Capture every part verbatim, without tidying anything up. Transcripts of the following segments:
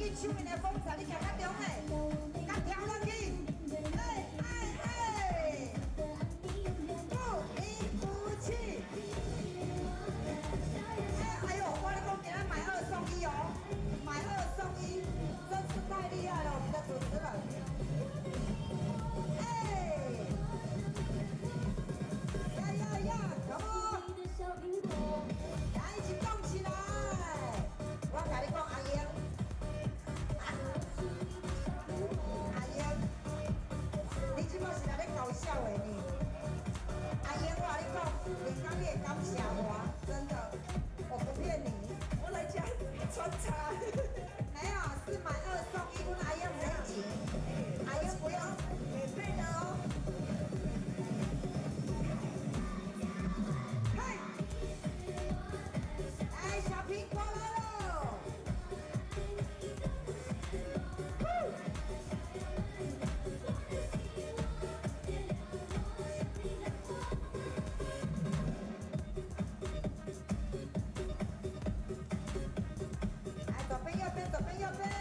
你手面的风采，你行较中诶，甲跳落去，哎哎哎，不离不弃。哎哎呦，我跟你讲，今仔买二送一哦，买二送一，真是太厉害了，我们的主持人。哎，呀呀呀，come on！ 来一起动起来！我甲你讲，阿英，阿英，你即摆是来咧搞笑的呢？阿英，我甲你讲，连刚你也感谢我，真的，我不骗你。我来讲穿插。没有，是买二送一，跟阿英没钱，阿英不要免费的哦。嘿，来小苹果来了。来，左边右边，左边右边。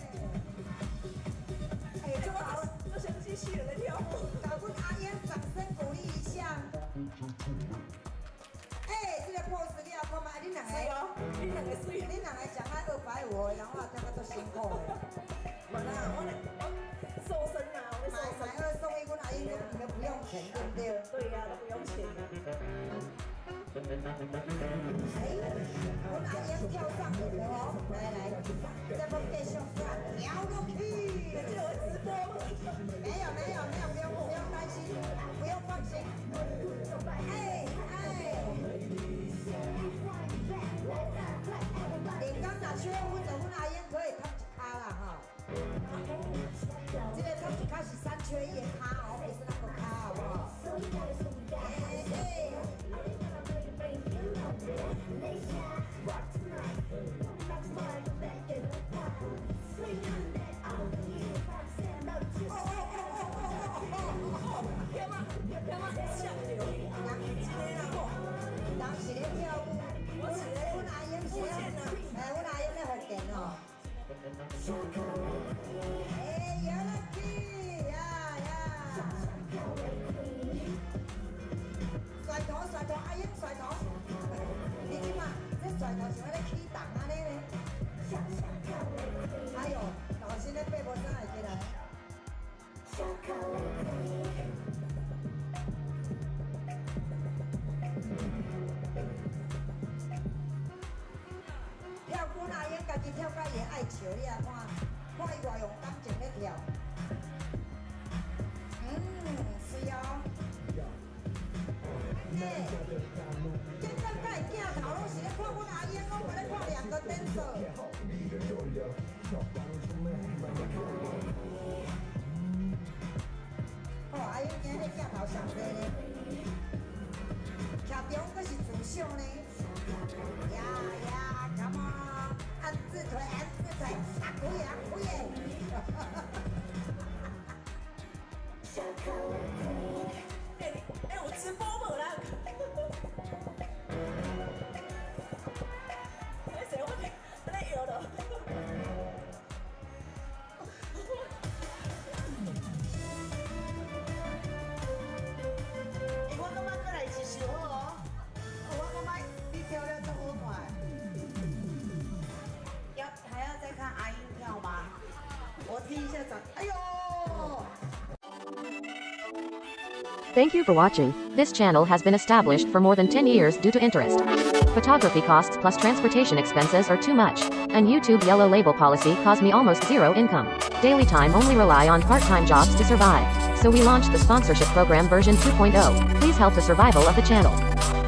哎，这个好， 就像机器人在跳舞。 搞问阿英掌声鼓励一下。哎，这个 pose 你也看嘛？你两个， 是哦，你两个水。 你两个讲啊二百五，然后这个都辛苦的。 我啦，我来，我瘦身啦，我在买瘦身。 买二送一，阮阿英都你们不用钱，对不对？ 对呀，都不用钱。 哎，阮阿英跳上舞哦，来来，这不继续转，跳落去。 这有直播吗？ 没有没有没有，不用不用担心，不用放心。哎哎，连刚拿去阮就阮阿英可以烫一卡啦哈。这个烫一卡是三缺一的卡哦，不是那个卡好不好？哎哎。人是咧跳舞，我是咧，阮阿英是咧，哎，阮阿英咧福建哦。哎，摇落去，呀呀！甩头甩头，阿英甩头。你即嘛，这甩头像咧起档安尼咧。哎呦，老师咧爬无啥会起来。跳舞阿英家己跳甲伊爱笑，你啊看，看伊偌用感情咧跳。嗯，是哦。哎，今仔甲伊镜头拢是咧看阮阿英，拢无咧看两个 dancer。哦，阿英今日镜头上多咧，徛中阁是自相呢。呀呀 ，come on， 按字腿，按字腿，啊可以啊可以。 哎，哎，我直播无啦。哎，谁我在在摇了？ 我感觉过来是上好哦，我感觉你跳了真好看。要还要再看阿英跳吗？我听一下掌，哎呦！ Thank you for watching. This channel has been established for more than ten years due to interest. Photography costs plus transportation expenses are too much, and YouTube yellow label policy caused me almost zero income. Daily time only rely on part-time jobs to survive. So we launched the sponsorship program version two point oh. Please help the survival of the channel.